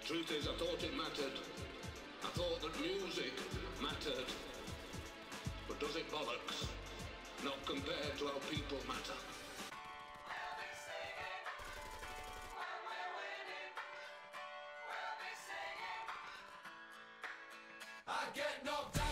Truth is, I thought it mattered. I thought that music mattered. But does it bollocks? Not compared to how people matter. We'll be singing when we're winning. We'll be singing. I get knocked down.